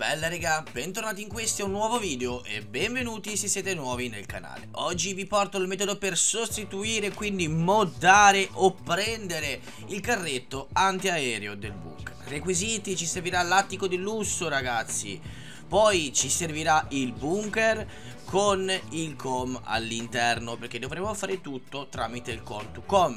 Bella raga, bentornati in questo nuovo video e benvenuti se siete nuovi nel canale. Oggi vi porto il metodo per sostituire, quindi moddare o prendere il carretto antiaereo del bunker. Requisiti: ci servirà l'attico di lusso ragazzi, poi ci servirà il bunker con il com all'interno, perché dovremo fare tutto tramite il com to com.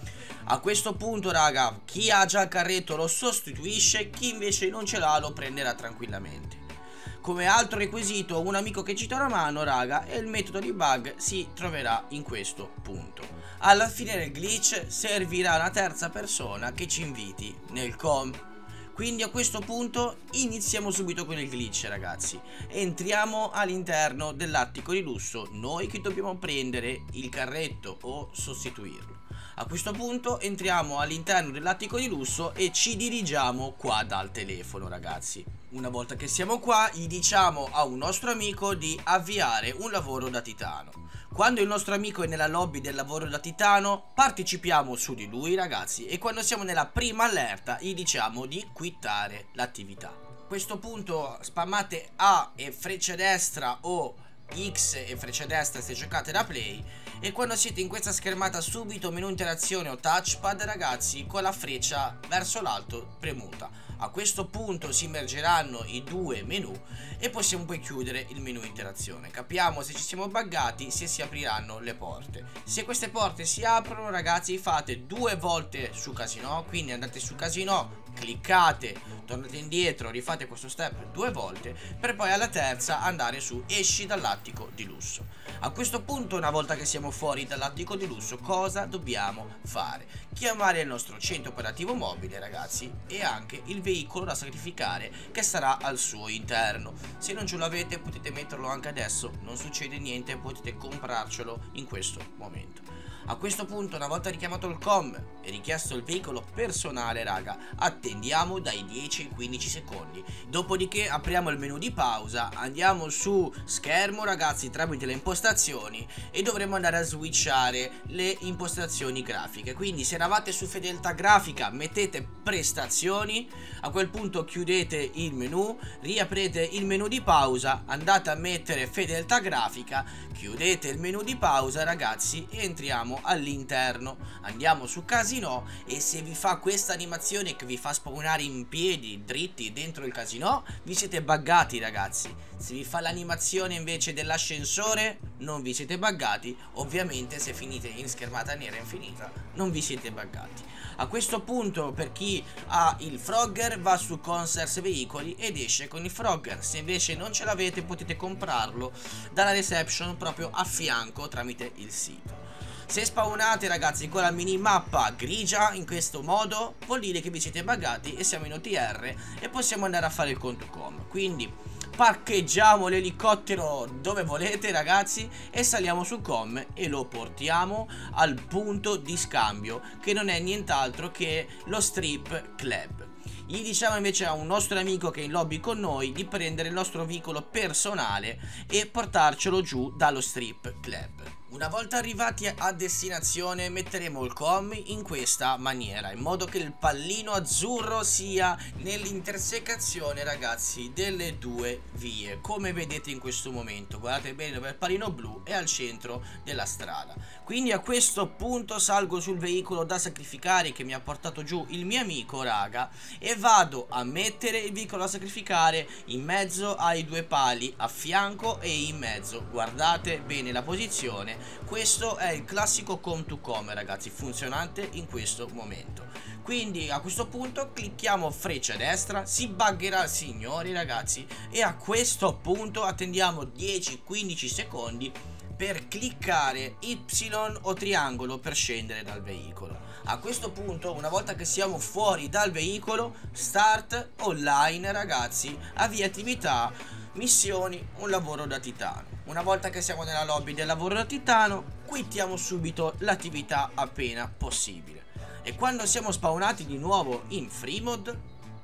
A questo punto raga, chi ha già il carretto lo sostituisce, chi invece non ce l'ha lo prenderà tranquillamente. Come altro requisito, un amico che ci dà una mano raga, e il metodo di bug si troverà in questo punto. Alla fine del glitch servirà una terza persona che ci inviti nel com. Quindi a questo punto iniziamo subito con il glitch ragazzi. Entriamo all'interno dell'attico di lusso, noi che dobbiamo prendere il carretto o sostituirlo. A questo punto entriamo all'interno dell'attico di lusso e ci dirigiamo qua dal telefono ragazzi. Una volta che siamo qua gli diciamo a un nostro amico di avviare un lavoro da titano. Quando il nostro amico è nella lobby del lavoro da titano partecipiamo su di lui ragazzi, e quando siamo nella prima allerta gli diciamo di quittare l'attività. A questo punto spammate A e freccia destra o X e freccia destra se giocate da play, e quando siete in questa schermata subito menu interazione o touchpad ragazzi, con la freccia verso l'alto premuta. A questo punto si immergeranno i due menu e possiamo poi chiudere il menu interazione. Capiamo se ci siamo buggati, se si apriranno le porte. Se queste porte si aprono ragazzi, fate due volte su casino, quindi andate su casino, cliccate, tornate indietro, rifate questo step due volte per poi alla terza andare su esci dall'attico di lusso. A questo punto, una volta che siamo fuori dall'attico di lusso, cosa dobbiamo fare? Chiamare il nostro centro operativo mobile ragazzi, e anche il veicolo da sacrificare che sarà al suo interno. Se non ce l'avete potete metterlo anche adesso, non succede niente, potete comprarcelo in questo momento. A questo punto, una volta richiamato il com e richiesto il veicolo personale raga, attendiamo dai 10 ai 15 secondi, dopodiché apriamo il menu di pausa, andiamo su schermo ragazzi tramite le impostazioni e dovremo andare a switchare le impostazioni grafiche. Quindi se eravate su fedeltà grafica mettete prestazioni, a quel punto chiudete il menu, riaprete il menu di pausa, andate a mettere fedeltà grafica, chiudete il menu di pausa ragazzi e entriamo all'interno. Andiamo su casino, e se vi fa questa animazione che vi fa spawnare in piedi dritti dentro il casino, vi siete buggati ragazzi. Se vi fa l'animazione invece dell'ascensore non vi siete buggati. Ovviamente se finite in schermata nera infinita non vi siete buggati. A questo punto, per chi ha il Frogger va su Concerts Veicoli ed esce con il Frogger. Se invece non ce l'avete potete comprarlo dalla reception proprio a fianco tramite il sito. Se spawnate ragazzi con la minimappa grigia in questo modo vuol dire che vi siete buggati e siamo in OTR e possiamo andare a fare il conto com. Quindi parcheggiamo l'elicottero dove volete ragazzi e saliamo sul com e lo portiamo al punto di scambio, che non è nient'altro che lo strip club. Gli diciamo invece a un nostro amico che è in lobby con noi di prendere il nostro veicolo personale e portarcelo giù dallo strip club. Una volta arrivati a destinazione metteremo il com in questa maniera, in modo che il pallino azzurro sia nell'intersecazione ragazzi delle due vie, come vedete in questo momento. Guardate bene dove il pallino blu è al centro della strada. Quindi a questo punto salgo sul veicolo da sacrificare che mi ha portato giù il mio amico raga, e vado a mettere il veicolo da sacrificare in mezzo ai due pali, a fianco e in mezzo. Guardate bene la posizione. Questo è il classico com to com ragazzi, funzionante in questo momento. Quindi a questo punto clicchiamo freccia destra, si buggerà signori ragazzi, e a questo punto attendiamo 10-15 secondi per cliccare Y o triangolo per scendere dal veicolo. A questo punto, una volta che siamo fuori dal veicolo, start online ragazzi, avvia attività, missioni, un lavoro da titano. Una volta che siamo nella lobby del lavoro da titano, quittiamo subito l'attività appena possibile. E quando siamo spawnati di nuovo in free mod,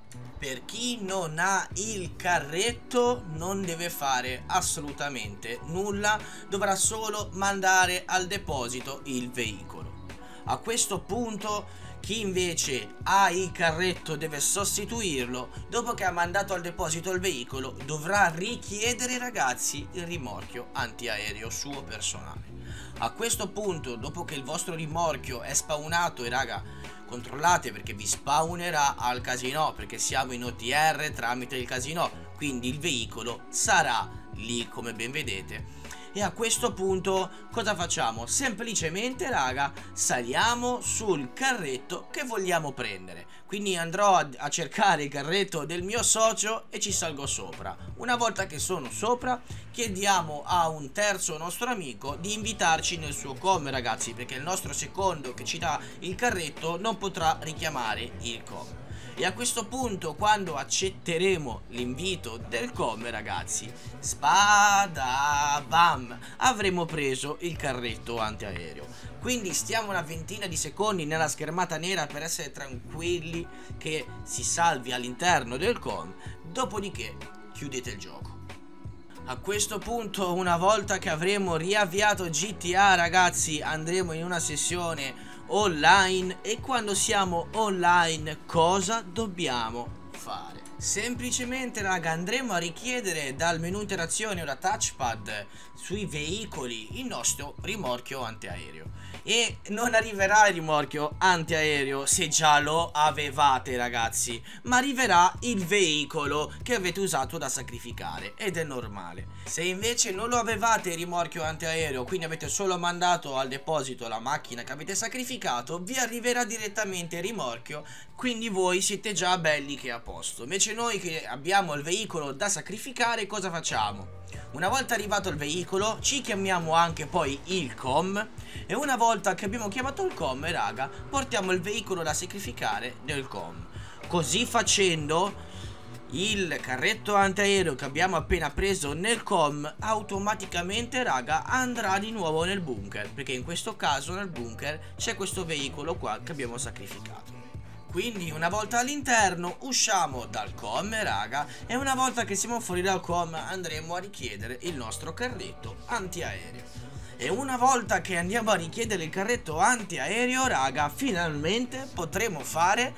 per chi non ha il carretto non deve fare assolutamente nulla, dovrà solo mandare al deposito il veicolo. A questo punto chi invece ha il carretto deve sostituirlo. Dopo che ha mandato al deposito il veicolo dovrà richiedere, ragazzi, il rimorchio antiaereo suo personale. A questo punto, dopo che il vostro rimorchio è spawnato, e raga, controllate perché vi spawnerà al casino, perché siamo in OTR tramite il casino, quindi il veicolo sarà lì come ben vedete. E a questo punto cosa facciamo? Semplicemente, raga, saliamo sul carretto che vogliamo prendere. Quindi andrò a cercare il carretto del mio socio e ci salgo sopra. Una volta che sono sopra, chiediamo a un terzo nostro amico di invitarci nel suo com, ragazzi, perché il nostro secondo che ci dà il carretto non potrà richiamare il com. E a questo punto, quando accetteremo l'invito del com, ragazzi, spada bam, avremo preso il carretto antiaereo. Quindi stiamo una ventina di secondi nella schermata nera per essere tranquilli che si salvi all'interno del com, dopodiché chiudete il gioco. A questo punto, una volta che avremo riavviato GTA, ragazzi, andremo in una sessione online. E quando siamo online cosa dobbiamo fare? Semplicemente, raga, andremo a richiedere dal menu interazione o da touchpad sui veicoli il nostro rimorchio antiaereo. E non arriverà il rimorchio antiaereo se già lo avevate, ragazzi, ma arriverà il veicolo che avete usato da sacrificare, ed è normale. Se invece non lo avevate il rimorchio antiaereo, quindi avete solo mandato al deposito la macchina che avete sacrificato, vi arriverà direttamente il rimorchio, quindi voi siete già belli che a posto. Invece noi che abbiamo il veicolo da sacrificare, cosa facciamo? Una volta arrivato il veicolo ci chiamiamo anche poi il com, e una volta che abbiamo chiamato il com, raga, portiamo il veicolo da sacrificare nel com. Così facendo, il carretto antiaereo che abbiamo appena preso nel com automaticamente, raga, andrà di nuovo nel bunker, perché in questo caso nel bunker c'è questo veicolo qua che abbiamo sacrificato. Quindi una volta all'interno usciamo dal com, raga, e una volta che siamo fuori dal com andremo a richiedere il nostro carretto antiaereo. E una volta che andiamo a richiedere il carretto antiaereo, raga, finalmente potremo fare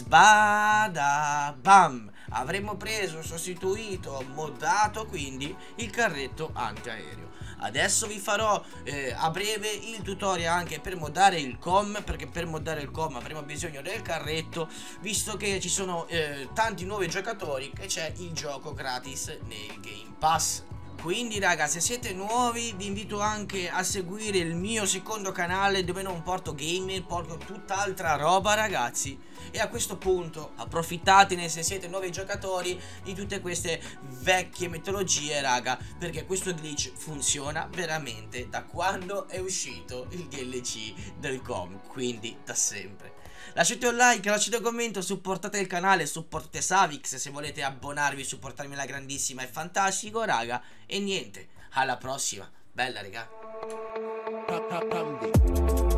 sbada bam. Avremo preso, sostituito, moddato quindi il carretto antiaereo. Adesso vi farò a breve il tutorial anche per moddare il com, perché per moddare il com avremo bisogno del carretto, visto che ci sono tanti nuovi giocatori e c'è il gioco gratis nel Game Pass. Quindi, raga, se siete nuovi vi invito anche a seguire il mio secondo canale, dove non porto gaming, porto tutt'altra roba, ragazzi. E a questo punto approfittatene, se siete nuovi giocatori, di tutte queste vecchie mitologie, raga, perché questo glitch funziona veramente da quando è uscito il DLC del com, quindi da sempre. Lasciate un like, lasciate un commento, supportate il canale, supportate Savix se volete abbonarvi, supportarmi la grandissima, è fantastico, raga. E niente, alla prossima, bella, raga.